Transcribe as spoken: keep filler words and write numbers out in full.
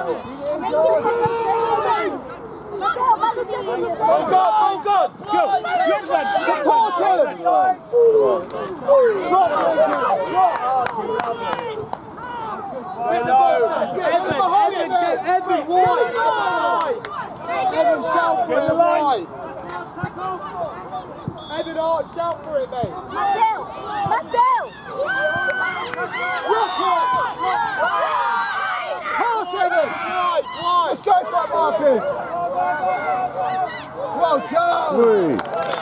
Hold on, hold on! Go! Support him! Drop! Evan, Evan, wide! Evan, shout for him, wide! Evan, Art, shout for it, mate! Matthew! Matthew! Pass, Evan! Wide, wide! Let's go for it, Marcus! Well done! Three.